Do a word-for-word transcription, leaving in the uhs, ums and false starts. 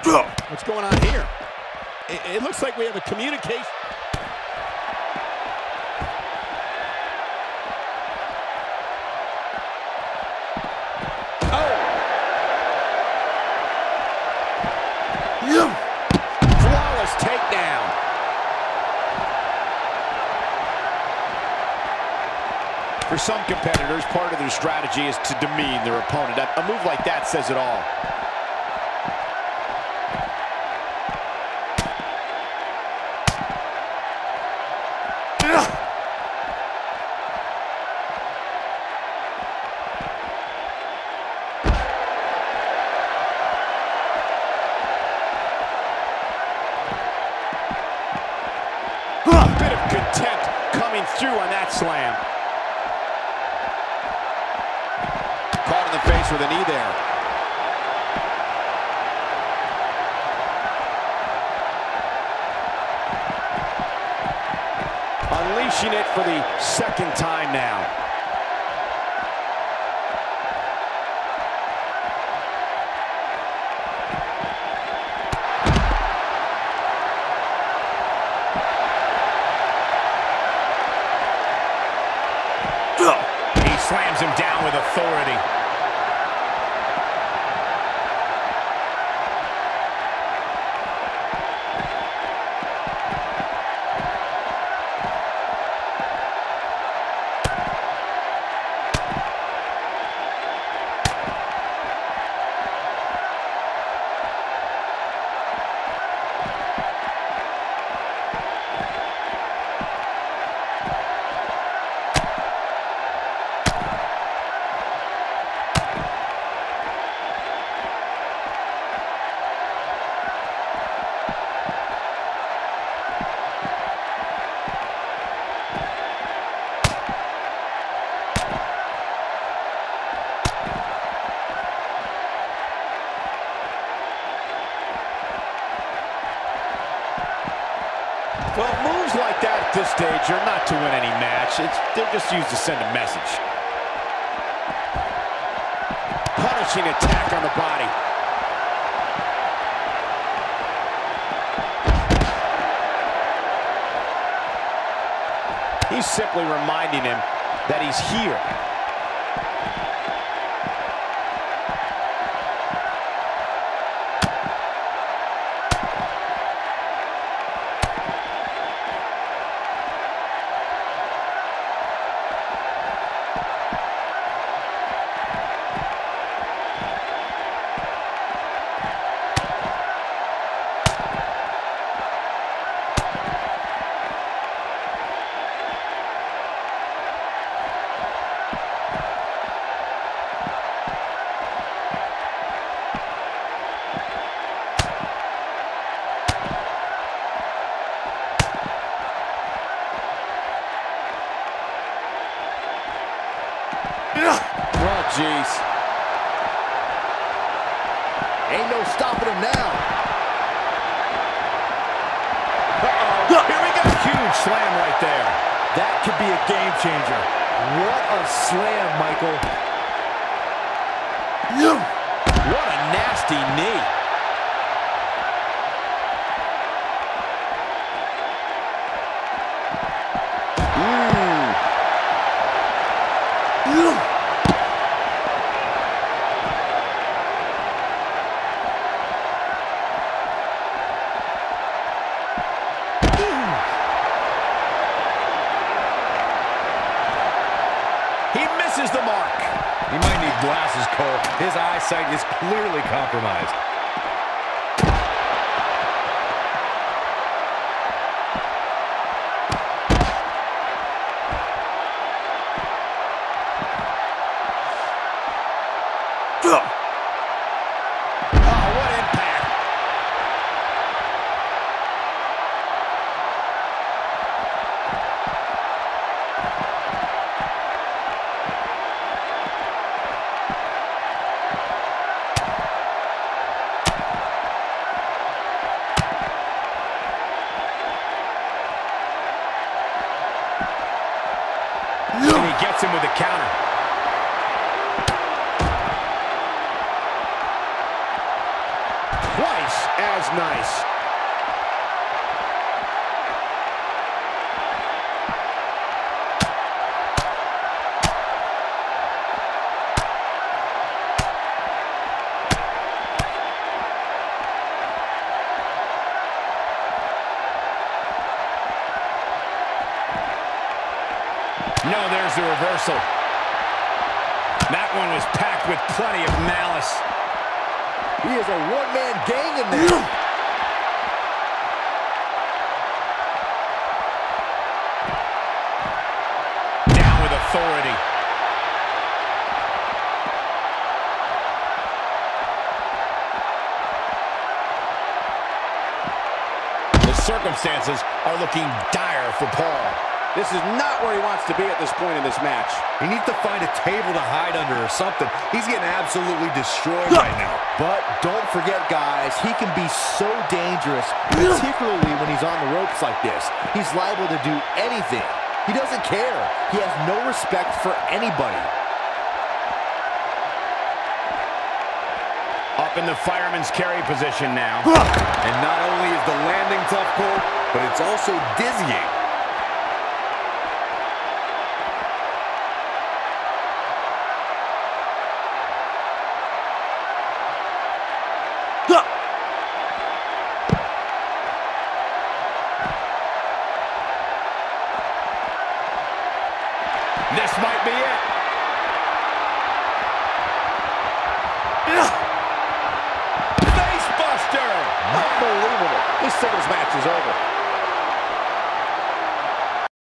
What's going on here? It, it looks like we have a communication. Oh! Flawless takedown. For some competitors, part of their strategy is to demean their opponent. A move like that says it all. A bit of contempt coming through on that slam. Caught in the face with a knee there. Unleashing it for the second time now. He slams him down with authority. Well, moves like that at this stage are not to win any match. It's, they're just used to send a message. Punishing attack on the body. He's simply reminding him that he's here. Oh, jeez. Ain't no stopping him now. Uh-oh. Here we go. Huge slam right there. That could be a game changer. What a slam, Michael. What a nasty knee. He misses the mark. He might need glasses, Cole. His eyesight is clearly compromised. Oh, what impact. And he gets him with a counter. What nice as nice. No, there's the reversal. That one was packed with plenty of malice. He is a one-man gang in there. Down with authority. The circumstances are looking dire for Paul. This is not where he wants to be at this point in this match. He needs to find a table to hide under or something. He's getting absolutely destroyed right now. But don't forget, guys, he can be so dangerous, particularly when he's on the ropes like this. He's liable to do anything. He doesn't care. He has no respect for anybody. Up in the fireman's carry position now. And not only is the landing tough, Cole, but it's also dizzying. This might be it. Face buster! Unbelievable. This singles match is over.